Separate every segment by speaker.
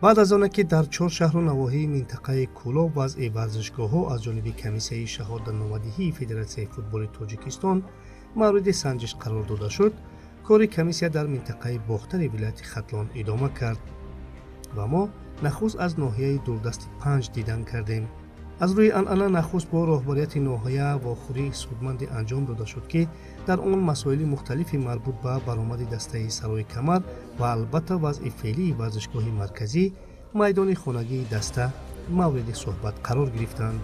Speaker 1: بعد از آنکه در 4 شهر و نواحی منطقه کولو وضع ورزشگاه‌ها از جانب کمیسیه شهادت‌نامه‌دهی فدراسیون فوتبال تاجیکستان مورد سنجش قرار داده شد، کار کمیسیه در منطقه باختر ولایت ختلان ادامه کرد و ما نخست از ناحیه دوردست 5 دیدن کردیم. از روی عنعنه نخست با راهبریت ناحیه واخوری سودمند انجام داده شد که در آن مسائل مختلفی مربوط به برآمد دسته سرای کمر و البته وضع فعلی ورزشگاه مرکزی میدان خانگی دسته مورد صحبت قرار گرفتند.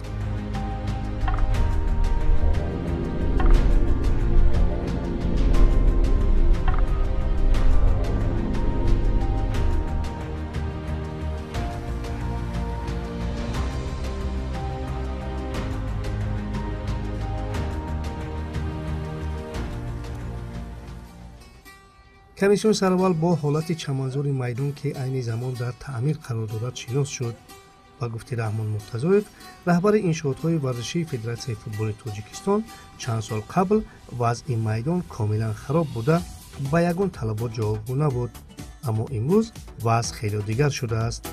Speaker 1: کمیسیون سرول با حالت چمنزار میدان که عین زمان در تعمیر قرار دارد شناس شد. با گفته رحمان مرتضویف، رهبر انشاءات‌های ورزشی فدراسیون فوتبال تاجیکستان، چند سال قبل وضع میدان کاملا خراب بوده با یگان طلبات جوابگو نبود، اما امروز وضع خیلی دیگر شده است.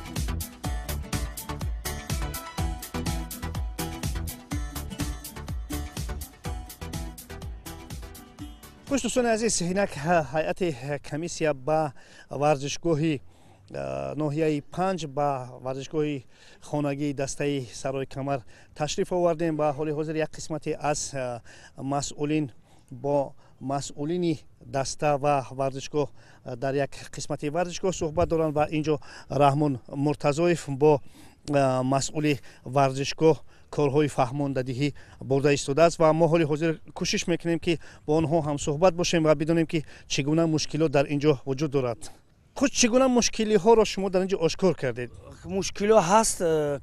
Speaker 1: دوستان عزیز، اینک هیئت کمیسیه با ورزشگاه ناحیه 5 با ورزشگاه خانگی دسته سرای کمر تشریف آوردیم. با حال حاضر یک قسمتی از مسئولین با مسئولین دسته و ورزشگاه در یک قسمتی ورزشگاه صحبت دارند و اینجا رحمان مرتضویف با مسئول ورزشگاه کارهای فهماندهی برده ایستاده است و ما حال حاضر کوشش میکنیم که با آنها هم صحبت باشیم و بدونیم که چگونه مشکلات در اینجا وجود دارد. خود چگونه مشکلی ها را شما در اینجا آشکار کردید؟
Speaker 2: مشکل هست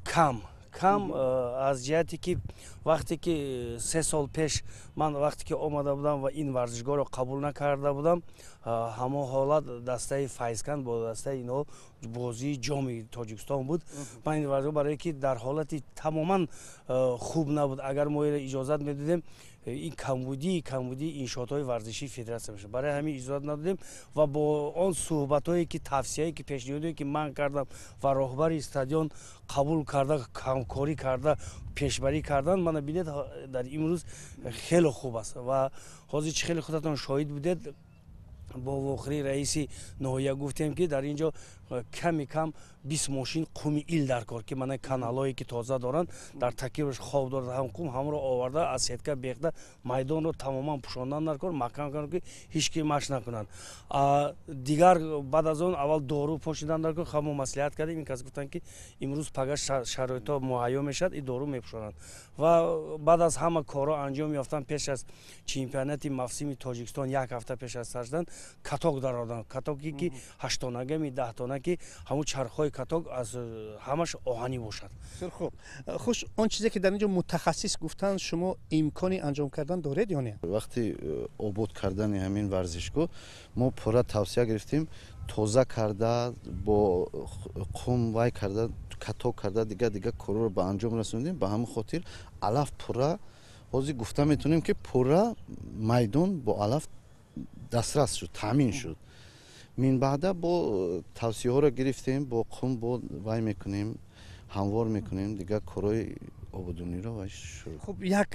Speaker 2: کم از جهتی که وقتی که 3 سال پیش من وقتی که آمده بودم و این ورزشگاه را قبول نکرده بودم، همه حالت دسته فیضکند با دسته اینا بازی جام تاجیکستان بود. من این ورزشگاه برای که در حالتی تماما خوب نبود، اگر ما اجازت میدادیم این کمبودی انشاءات‌های ورزشی فدراسیون میشه، برای همین اجازت ندادیم و با آن صحبت‌هایی که توصیه‌ای که پیشنهادی که من کردم و راهبر استادیوم قبول کرده، همکاری کرده، پیشبری کردن، من ببینید در امروز خیلی خوب است و حاضر خیلی خودتون شاهد بودید. با واخری رئیس ناحیه گفتیم که در اینجا کم 20 ماشین قومی ایل در کار که من کانالایی که تازه دارن در تکیبش خواب دارد هم قوم هم رو آورده از سیتکه بیخته میدان رو تماما پوشاندن در کار مکان کنن که هیچ کی مش نکنن. دیگر بعد از اون اول دارو پوشیدن در کار همو مصلحت کردیم، این کس گفتن که امروز پگاه شرایط مهیا میشد این دارو میپوشونن و بعد از همه کارا انجام یافتن پیش از چمپیونات موسمی تاجیکستان یک هفته پیش از سرشدن کاتوگ در آوردن، کاتوگی که 8 تانگه می 10 تانه که همون چرخهای کاتوگ از همش آهنی باشد.
Speaker 1: خوب. خوش، اون چیزی که در اینجا متخصص گفتن شما امکانی انجام کردن دارید یا نه؟
Speaker 3: وقتی آباد کردن همین ورزشگاه ما پورا توصیه گرفتیم تازه کرده با قوم وای کرده کاتوگ کرده دیگه کارو رو به انجام رسوندیم. به همین خاطر علف پورا حاضر گفته میتونیم که پورا میدان با علف دسترس شد، تامین شد. من بعدا با توصیه ها را گرفتیم با قوم با وای میکنیم هموار میکنیم دیگه کارهای آبادانی را وای شروع.
Speaker 1: خب یک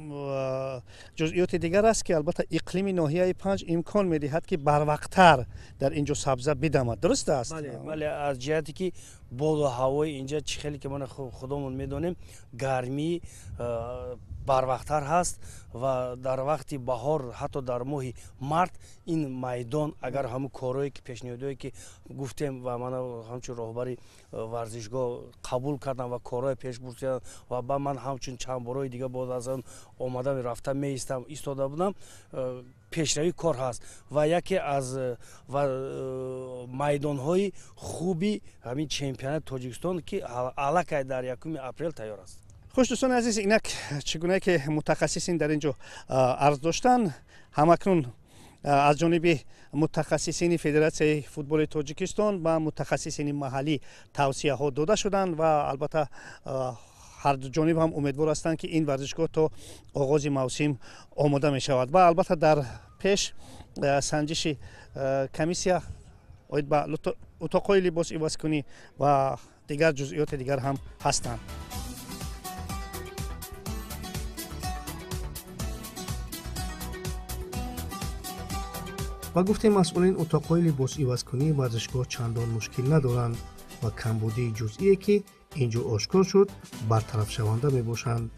Speaker 1: جزئیات دیگر است که البته اقلیم ناحیه 5 امکان میدهد که بروقتر در اینجا سبزه بدمد، درست است؟
Speaker 2: بله از جهتی که باد و هوای اینجا خیلی که من خودمون میدونیم گرمی بروقتر هست و در وقت بهار حتی در ماه مارت این میدان اگر همون کارهایی که پیشنهادی که گفتیم و من همچون راهبر ورزشگاه قبول کردم و کارهای پیش بردم و با من همچون چند بارهای دیگه بعد از آن آمدم رفتم میستم ایستاده بودم، پیشروی کار هست و یکی از میدان‌های خوبی همین چمپیونات تاجیکستان که الکی در 1 اپریل تیار است.
Speaker 1: خوش دوستان عزیز، اینک چگونه که متخصصین در اینجا عرض داشتن، همکنون از جانب متخصصین فدراسیون فوتبال تاجیکستان و متخصصین محلی توصیه ها داده شدند و البته هر دو جانب هم امیدوار هستند که این ورزشگاه تا آغاز موسم آماده می شود و البته در پیش سنجش کمیسیه اتاقای لباس عوض کنی و دیگر جزئیات دیگر هم هستند.
Speaker 4: و گفتیم مسئولین اتاقهای لباس عوض‌کنی ورزشگاه چندان مشکل ندارند و کمبودی جزئی که اینجا آشکار شد برطرف شونده میباشند.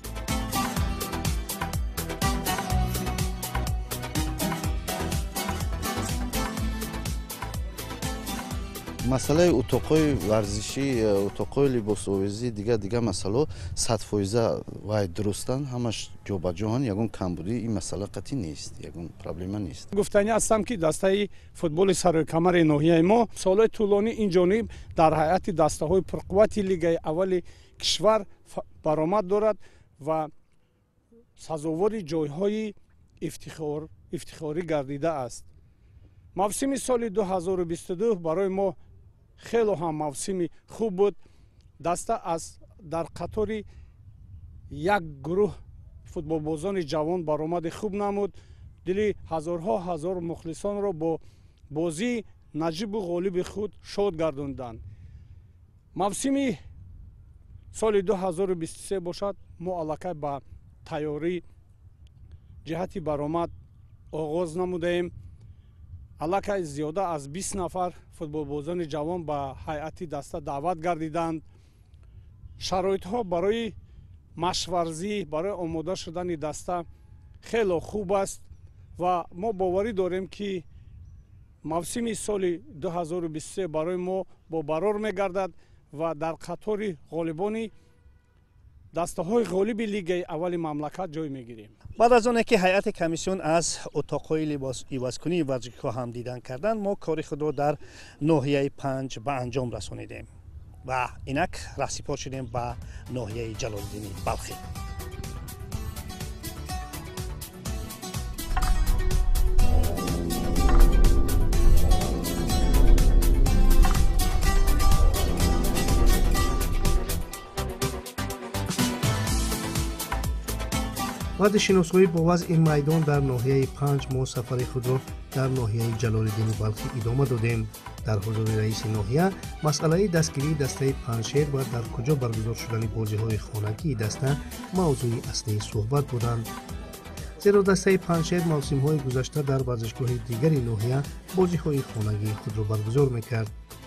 Speaker 3: масъалаи утоқҳои варзишӣ, утоқҳои либосовезӣ дига масъало 100% вай дурустанд, ҳамаш ҷобаҷоҳанд, ягон камбудӣ ин масъала қатъӣ нест, ягон проблема нест.
Speaker 5: гуфтанӣ ҳастам ки дастаи футболи сарӯйкамари ноҳияи мо солҳои тӯлонӣ ин ҷониб дар ҳайати дастаҳои пурқуввати лигаи аввали кишвар баромад дорад ва сазовори ҷойҳои ифтихорӣ гардидааст. мавсими соли 2022 барои мо хело ҳам мавсими хуб буд. даста дар қатори як гурӯҳ футболбозони ҷавон баромади хуб намуд. дили ҳазорҳо ҳазор мухлисонро бо бозии наҷибу ғолиби худ шод гардонданд. мавсими соли 2023 бошад, мо аллакай ба тайёрӣ ҷиҳати баромад оғоз намудаем. аллакай зиёда аз 20 нафар футболбозони ҷавон ба ҳайати даста даъват гардиданд. шароитҳо барои машқварзӣ, барои омода шудани даста хело хуб аст ва мо боварӣ дорем ки мавсими соли 2023 барои мо бобарор мегардад ва дар қатори ғолибони дастаҳои ғолиби лигаи аввали мамлакат ҷой мегирем.
Speaker 1: بعد از آنکه هیئت کمیسیون از اتاقهای لباس عوض‌کنی ورزشگاه هم دیدن کردند، ما کار خود را در ناحیه 5 به انجام رسانیدیم و اینک رهسپار شدیم به ناحیه جلال‌الدین بلخی.
Speaker 4: بعد شناسایی با وضع میدان در ناحیه 5 ما سفر خود را در ناحیه جلال‌الدین بلخی ادامه دادیم. در حضور رئیس ناحیه مسئله دستگیری دسته پنجشیر و در کجا برگزار شدن بازی‌های خانگی دسته موضوع اصلی صحبت بودند. زیرا دسته پنجشیر موسم‌های گذشته در ورزشگاه دیگری ناحیه بازی‌های خانگی خود را برگزار می‌کرد.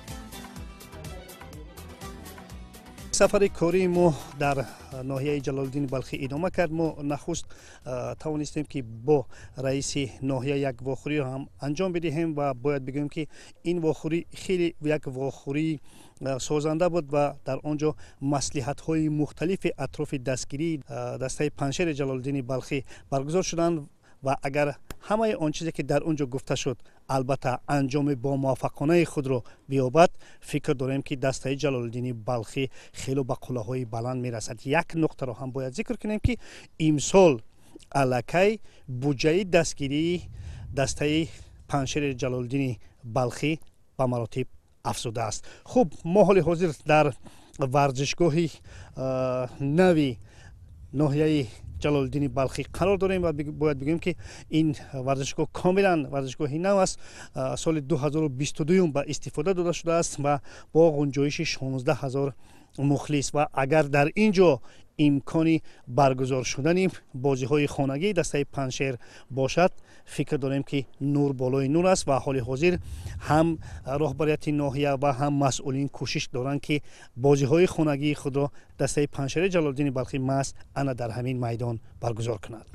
Speaker 1: سفر کاری ما در ناحیه جلال‌الدین بلخی ادامه کرد. ما نخست توانستیم که با رئیس ناحیه یک واخوری هم انجام بدهیم و باید بگویم که این واخوری خیلی یک واخوری سازنده بود و در آنجا مصلحت‌های مختلف اطراف دستگیری دسته پنجشیر جلال‌الدین بلخی برگزار شدند و اگر همه آن چیزی که در اونجا گفته شد البته انجام با موفقانه خود را بیابد، فکر داریم که دسته جلال‌الدین بلخی خیلی به قله‌های بلند میرسد. یک نکته را هم باید ذکر کنیم که امسال الکی بودجه دستگیری دسته پنجشیر جلال‌الدین بلخی به مراتب افزوده است. خب ما حال حاضر در ورزشگاه نوی ناحیه جلال‌الدین بلخی قرار داریم و باید بگویم که این ورزشگاه کاملا ورزشگاه نو است. سال 2022 به استفاده داده شده است و با گنجایش 16,000 مخلص و اگر در اینجا امکانی برگزار شدن بازی‌های خانگی دسته پنجشیر باشد، فکر داریم که نور بالای نور است و حال حاضر هم رهبریت ناحیه و هم مسئولین کوشش دارند که بازی‌های خانگی خود را دسته پنجشیر جلال‌الدین بلخی محض انا در همین میدان برگزار کند.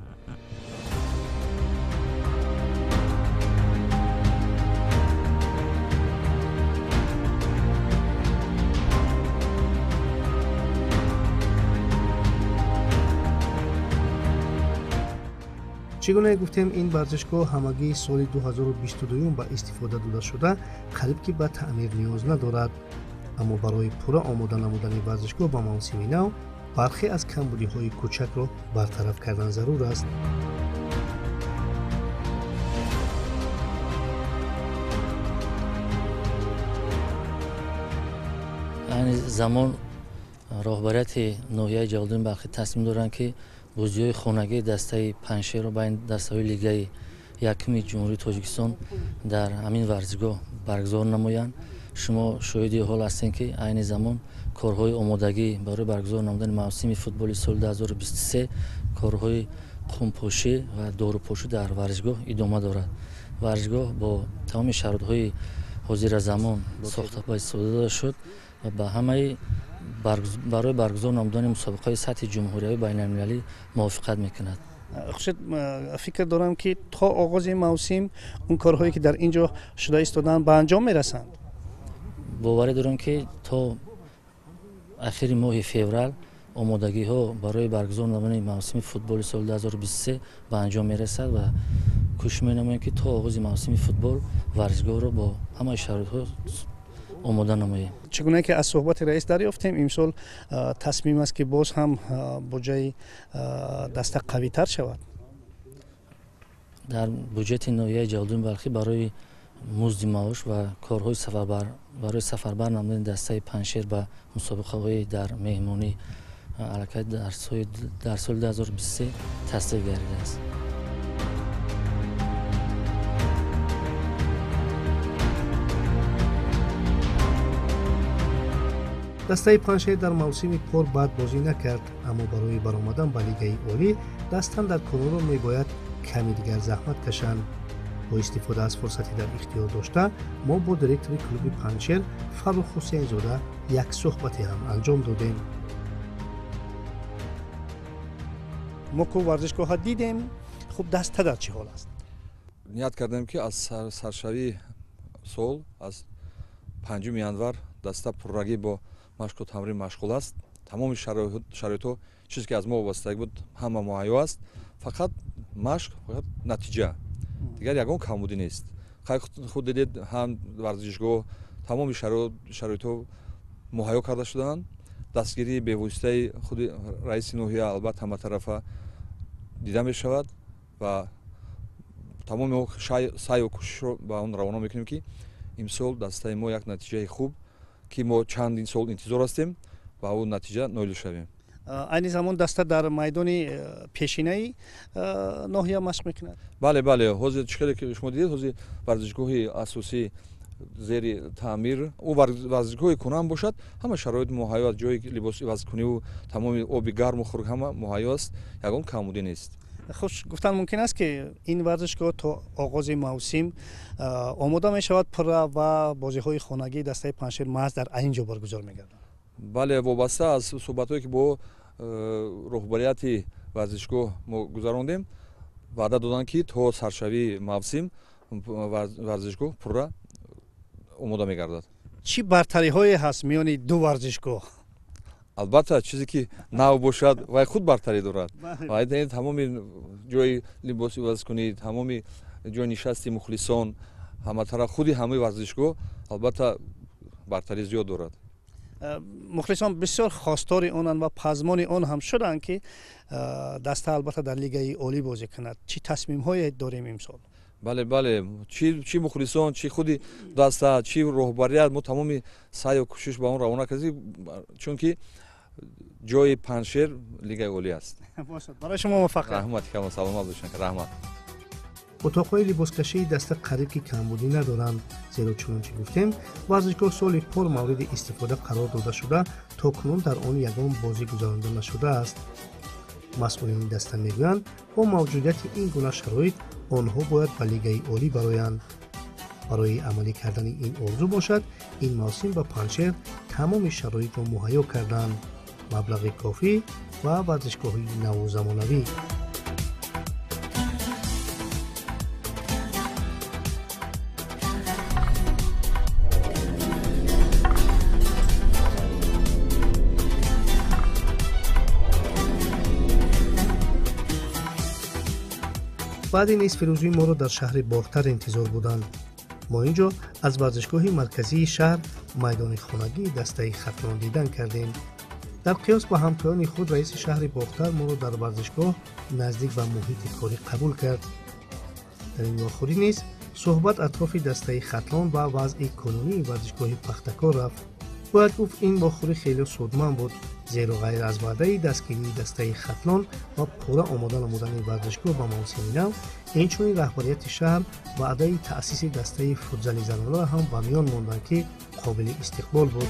Speaker 4: چگونه گفتیم این ورزشگاه همگی سال 2022 با استفاده داده شده قریب که به تعمیر نیاز ندارد، اما برای پورا آماده نمودن ورزشگاه با موسم نو برخی از کمبودی های کوچک را برطرف کردن ضرور است.
Speaker 6: این زمان راهبریت ناحیه جلال‌الدین بلخی تصمیم دارند که بازی‌های خانگی دسته پنجشیر را با این دسته‌های لیگ یکم جمهوری تاجیکستان در همین ورزشگاه برگزار نمایند шумо шоҳиди ҳол ҳастем ки айни замон корҳои омодагӣ барои баргузор намудани мавсими футболи соли 2023 корҳои қумпошӣ ва дорупошӣ дар варзишгоҳ идома дорад. варзишгоҳ бо тамоми шароитҳои ҳозира замон сохта ба истифода дода шуд ва ба ҳамаи барои баргузор намудани мусобиқаҳои сатҳи ҷумҳуриявӣ байналмилалӣ мувофиқат мекунад.
Speaker 1: خشت فکر دارم که تا آغاز موسم اون کارهایی که در اینجا شده ایستادن به انجام میرسند.
Speaker 6: باوری دارم که تا اخیر ماه فوریه آمادگی ها برای برگزار نمونه موسم فوتبال سال 2023 به انجام میرسد و کوشش می‌نماییم که تا آغاز موسم فوتبال ورزشگاه را با همه شرایط‌ها آماده نماییم.
Speaker 1: چگونه که از صحبت رئیس دریافتیم امسال تصمیم است که باز هم بودجه دسته قوی‌تر شود.
Speaker 6: در بودجه ناحیه جلدون بلخی برای مزد معاش و کارهای برای سفربر نمودن دسته پنجشیر به مسابقه‌های در مهمانی حرکت در سال 2023 تصدیق گردیده است.
Speaker 4: دسته پنجشیر در موسم پر بد بازی نکرد، اما برای برآمدن به لیگ عالی دستان در کنونو میباید کمی دیگر زحمت کشند. با استفاده از فرصتی در اختیار داشته ما با دیرکتور کلوب پنجشیر فروخ حسین زاده یک صحبتی هم انجام دادیم.
Speaker 1: ما که ورزشگاه ها دیدیم، خب دسته در چه حال است؟
Speaker 7: نیت کردیم که از سرشوی سال از 5 январ دسته پررگی با مشق و تمرین مشغول است. تمام شرایط چیزی که از ما وابسته بود همه مهیا است. فقط مشق، فقط نتیجه. دیگر یگان کمبودی نیست. خود دیدید هم ورزشگاه تمام شرایط مهیا کرده شدند. دستگیری به واسطه خود رئیس ناحیه البته همه طرفه دیده می شود و تمام سعی و کوشش رو با اون روانه میکنیم که امسال دسته ما یک نتیجه خوب که ما چند سال انتظار هستیم و اون نتیجه نایل شویم.
Speaker 1: این زمان دسته در میدان پیشینه ناحیه مشق میکند؟
Speaker 7: بله حاضر چقدر که شما دیدید حاضر ورزشگاه اساسی زیر تعمیر او ورزشگاه کنم باشد، همه شرایط مهیا است، جای لباس ورزشکنی و تمام آب گرم و خنک همه مهیا است، یگان کمبودی نیست.
Speaker 1: خوش گفتن ممکن است که این ورزشگاه تا آغاز موسم آماده می شود پر و بازی های خانگی دسته پنجشیر محض در اینجا برگزار می گردد.
Speaker 7: بله، وابسته از صحبت هایی که با رهبریت ورزشگاه ما گذراندیم وعده دادن که تا سرشوی موسم ورزشگاه پر آماده می گردد.
Speaker 1: چی برتری هایی هست میان دو ورزشگاه؟
Speaker 7: البته چیزی که نو باشد و خود برتری دارد و این تمام جای لباس ورزشکنی، تمام جای نشستی مخلصان، همه طرف خودی همه ورزشگاه البته برتری زیاد دارد.
Speaker 1: مخلصان بسیار خواستار آنند و پزمان آن هم شدند که دسته البته در لیگ عالی بازی کند. چی تصمیم هایی داریم امسال؟
Speaker 7: بله چی مخلصان، چی خودی دسته، چی رهبریت، ما تمام سعی و کوشش با اون روانه کردیم چون که جای پنجشیر لیگ عالی است.
Speaker 1: برای شما موفقیت.
Speaker 7: رحمت کما سلامت باشین. رحمت.
Speaker 4: اتاق‌های لباسکشی دسته قریب که کمبودی ندارند، زیرا چنانچه گفتیم ورزشگاه سال پر مورد استفاده قرار داده شده تا کنون در آن یگان بازی گذرانده نشده است. مسئولین دسته میگویند با موجودیت این گونه شرایط آنها باید به لیگ عالی برآیند. برای عملی کردن این آرزو باشد این موسم به پنجشیر تمام شرایط را مهیا کردند، مبلغ کافی و ورزشگاهی نو و زمانوی. بعد نصف روزی ما را در شهر باختر انتظار بودند. ما اینجا از ورزشگاه مرکزی شهر میدان خانگی دسته ختلان دیدن کردیم. در قیاس با همکاران خود رئیس شهر باختر ما را در ورزشگاه نزدیک به محیط کاری قبول کرد. در این آخری نیز صحبت اطراف دسته ختلان و وضع کنونی ورزشگاه پختکار رفت. бояд гуфт ин бохӯрӣ хеле судманд буд, зеро ғайр аз ваъдаи дастгирии дастаи хатлон ва пурра омода намудани варзишгоҳ ба мавсими нав, инчунин раҳбарияти шаҳр ваъдаи таъсиси дастаи футзали занонаро ҳам ба миён монданд, ки қобили истиқбол буд.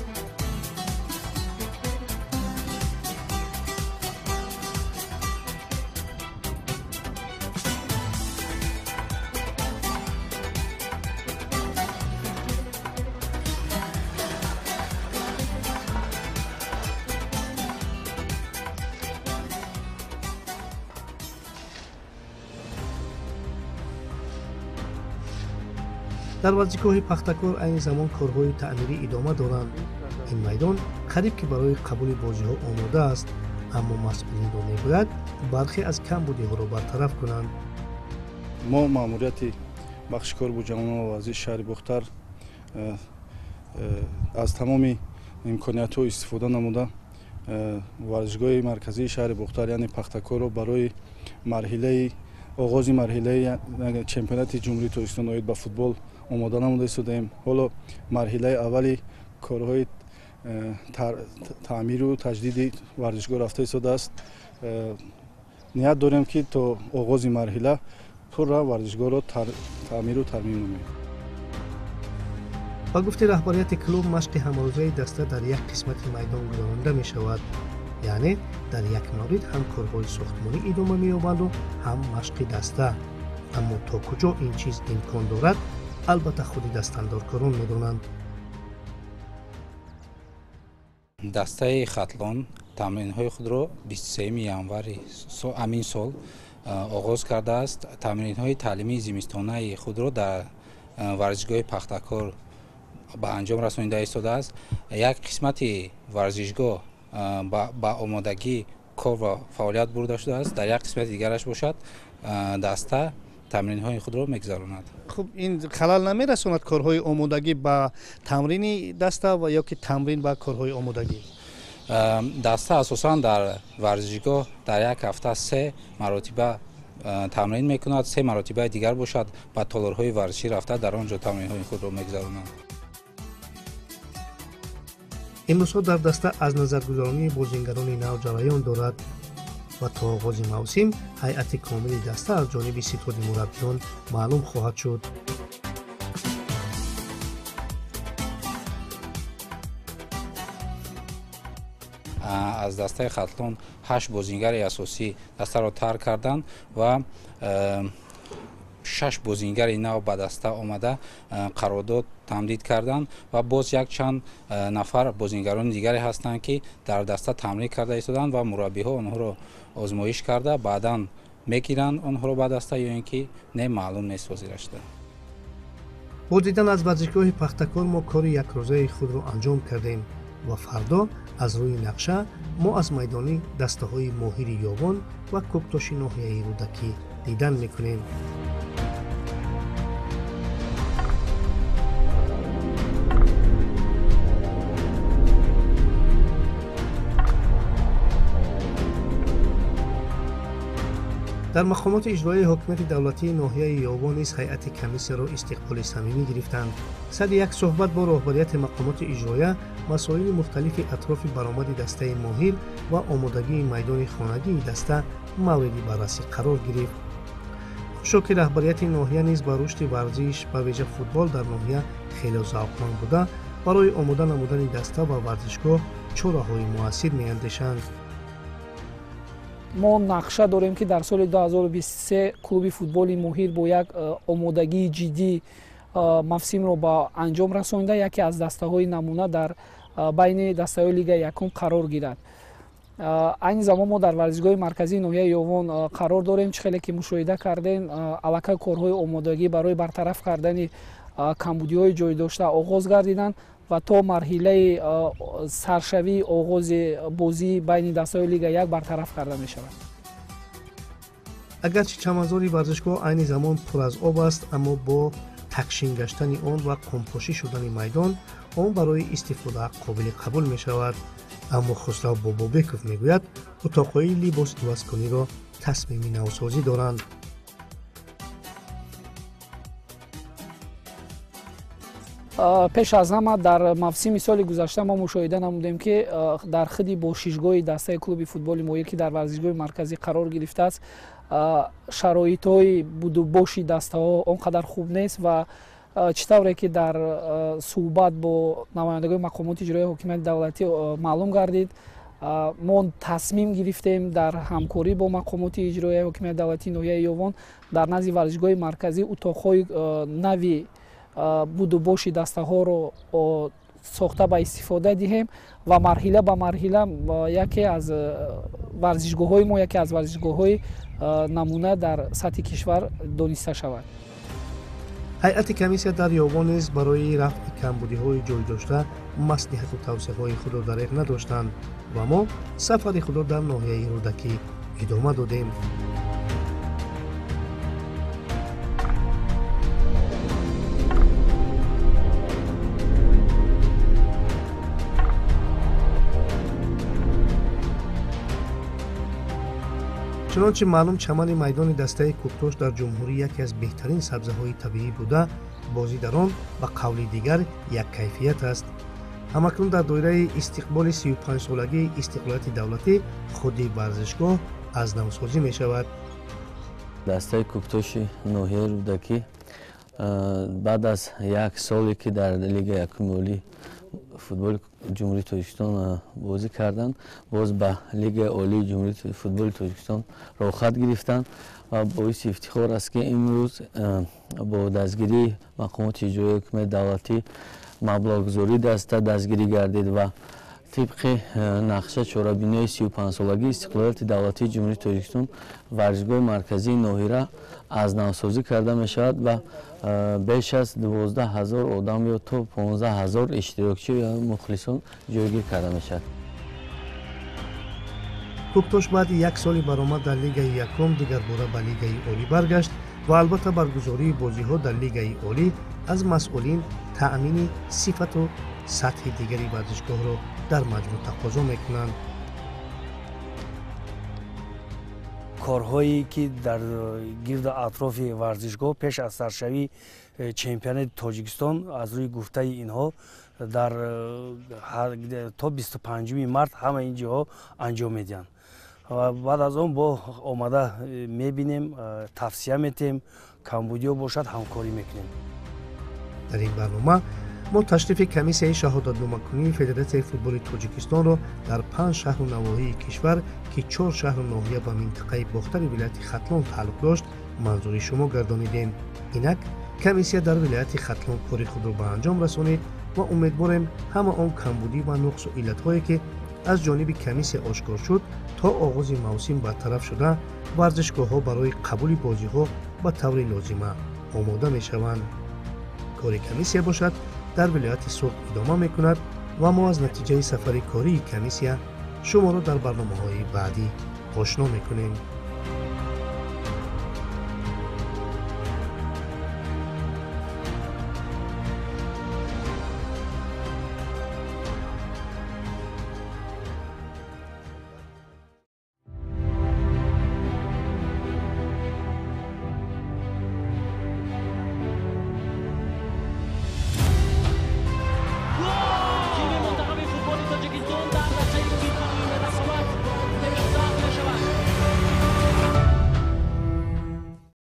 Speaker 4: дар варзишгоҳи пахтакор айни замон корҳои таъмирӣ идома доранд. ин майдон қариб ки барои қабули бозиҳо омода аст, аммо масъулинро мегӯяд бархе аз камбудиҳоро бартараф кунанд.
Speaker 5: мо маъмурияти бахшикор бо ҷавонон ва варзиши шаҳри Бухтар аз тамоми имкониятҳо истифода намуда варзишгоҳи марказии шаҳри Бухтар яъне пахтакорро барои марҳилаи оғози марҳилаи чемпионати ҷумҳурии Тоҷикистон оид ба футбол омода намуда истодаем. ҳоло марҳилаи аввали корҳои таъмиру таҷдиди варзишгоҳ рафта истодааст. ният дорем ки то оғози марҳила пурра варзишгоҳро таъмиру тармим намоем.
Speaker 4: ба гуфти раҳбарияти клуб, машқи ҳамрӯзаи даста дар як қисмати майдон гузаронида мешавад, яъне дар як маврид ҳам корҳои сохтмонӣ идома меёбанду ҳам машқи даста. аммо то куҷо ин чиз имкон дорад, албатта худи дастандоркорон медонанд.
Speaker 8: дастаи хатлон тамринҳои худро 23 январи амин сол оғоз кардааст. тамринҳои таълимии зимистонаи худро дар варзишгоҳи пахтакор ба анҷом расонида истодааст. як қисмати варзишгоҳ ба омодагӣ кор ва фаъолият бурда шудааст. дар як қисмати дигараш бошад даста тамринҳои худро мегузаронад.
Speaker 1: хуб ин халал намерасонад корҳои омодагӣ ба тамрини даста ва ё ки тамрин ба корҳои омодагӣ?
Speaker 8: даста асосан дар варзишгоҳ дар як ҳафта 3 маротиба тамрин мекунад. 3 маротибаи дигар бошад ба толорҳои варзишӣ рафта дар он ҷо тамринҳои худро мегузаронад.
Speaker 4: имрӯзҳо дар даста аз назаргузаронии бозингарони нав ҷараён дорад ва то оғози мавсим ҳайати комили даста аз ҷониби ситоди мураббиён маълум хоҳад шуд.
Speaker 8: аз дастаи хатлон 8 бозингари асосӣ дастаро тарк карданд ва 6 бозингари нав ба даста омада қарордод тамдид карданд ва боз якчанд нафар бозингарони дигаре ҳастанд, ки дар даста тамрин карда истоданд ва мураббиҳо онҳоро озмоиш карда баъдан мегиранд онҳоро ба даста ё ин ки не маълум нест ҳозирашда.
Speaker 4: бо дидан аз варзишгоҳи пахтакор мо кори якрӯзаи худро анҷом кардем ва фардо аз рӯи нақша мо аз майдони дастаҳои моҳири ёбон ва кӯктоши ноҳияи рӯдакӣ дидан мекунем. дар мақомоти иҷроии ҳокимияти давлатии ноҳияи ёбон низ ҳайати комиссияро истиқболи самимӣ гирифтанд. сади як суҳбат бо роҳбарияти мақомоти иҷроия масоили мухталифи атрофи баромади дастаи моҳир ва омодагии майдони хонагии даста мавриди баррасӣ қарор гирифт. хушо ки раҳбарияти ноҳия низ ба рушди варзиш ба виҷа футбол дар ноҳия хеле завқманд буда барои омода намудани даста ва варзишгоҳ чораҳои муассир меандешанд.
Speaker 9: мо нақша дорем ки дар соли 2023 клуби футболи моҳир бо як омодагии ҷиддӣ мавсимро ба анҷом расонида яке аз дастаҳои намуна дар байни дастаҳои лигаи якум қарор гирад. айни замон мо дар варзишгоҳи марказии ноҳияи ёвон қарор дорем. чӣ хеле ки мушоҳида кардем, аллакай корҳои омодагӣ барои бартараф кардани камбудиҳои ҷойдошта оғоз гардиданд ва то марҳилаи саршавии оғози бозии байни дастаҳои лига як бартараф карда мешавад.
Speaker 4: агарчи чаманзори варзишгоҳ айни замон пур аз об аст, аммо бо такшин гаштани он ва компошӣ шудани майдон он барои истифода қобили қабул мешавад. аммо хусрав бобобеков мегӯяд утоқҳои либосивазкуниро тасмими навсозӣ доранд.
Speaker 9: пеш аз ҳама дар мавсими соли гузашта мо мушоҳида намудем ки дар хиди бошишгоҳи дастаи клуби футболи моҳир ки дар варзишгоҳи марказӣ қарор гирифтааст шароитҳои будубоши дастаҳо он қадар хуб нест ва чӣ тавре ки дар суҳбат бо намояндагои мақомоти иҷроии ҳокимияти давлатӣ маълум гардид, мо тасмим гирифтем дар ҳамкорӣ бо мақомоти иҷроии ҳокимияти давлатии ноҳияи ёвон дар назди варзишгоҳи марказӣ утоқҳои нави будубоши дастаҳоро сохта ба истифода диҳем ва марҳила ба марҳила яке аз варзишгоҳҳои мо яке аз варзишгоҳҳои намуна дар сатҳи кишвар дониста шавад.
Speaker 4: ҳайати комиссия дар ёвон низ барои рафъи камбудиҳои ҷойдошта маслиҳату тавсияҳои худро дареғ надоштанд ва мо сафари худро дар ноҳияи рӯдакӣ идома додем. чунончи маълум чамани майдони дастаи кӯктош дар ҷумҳурӣ яке аз беҳтарин сабзаҳои табиӣ буда бозӣ дар он ба қавли дигар яккайфият аст. ҳамакнун дар доираи истиқболи 35-солагии истиқлолияти давлатӣ худи варзишгоҳ аз навсозӣ мешавад.
Speaker 6: дастаи кӯктоши ноҳияи рӯдакӣ баъд аз як соле ки дар лигаи якуми олӣ футболи ҷумҳурии тоҷикистон бозӣ карданд, боз ба лигаи олии ҷумҳурии футболи тоҷикистон рохат гирифтанд ва боиси ифтихор аст ки имрӯз бо дастгирии мақомоти иҷроии ҳокимияти давлатӣ маблағгузории даста дастгирӣ гардид ва тибқи нақша чорабинои 35-солагии истиқлолияти давлатии ҷумҳурии тоҷикистон варзишгоҳи марказии ноҳира аз навсозӣ карда мешавад ва беш аз 12,000 одам ё то 15,000 иштирокчӣ ё мухлисон ҷойгир карда мешавад.
Speaker 4: кӯктош баъди як соли баромад дар лигаи якум дигар бора ба лигаи олӣ баргашт ва албатта баргузории бозиҳо дар лигаи олӣ аз масъулин таъмини сифату сатҳи дигари варзишгоҳро дар маҷмӯъ тақозо мекунанд.
Speaker 2: корҳое ки дар гирду атрофи варзишгоҳ пеш аз саршавии чемпионати тоҷикистон аз рӯи гуфтаи инҳо дар то 25 март ҳама ин ҷоҳо анҷом медиҳанд. баъд аз он бо омада мебинем, тавсия метем, камбудиҳо бошад ҳамкорӣ мекунем.
Speaker 4: дар ин барнома мо ташрифи комиссияи шаҳодатномакунии федератсияи футболи тоҷикистонро дар 5 шаҳру навоҳии кишвар ки 4 шаҳру ноҳия ба минтақаи бохтари вилояти хатлон тааллуқ дошт манзури шумо гардонидем. инак комиссия дар вилояти хатлон кори худро ба анҷом расонид ва умедворем ҳама он камбудӣ ва нуқсу иллатҳое ки аз ҷониби комиссия ошкор шуд то оғози мавсим бартараф шуда варзишгоҳҳо барои қабули бозиҳо ба таври лозима омода мешаванд. кори комиссия бошад дар вилояти сурд идома мекунад ва мо аз натиҷаи сафари кории комиссия шуморо дар барномаҳои баъдӣ ошно мекунем.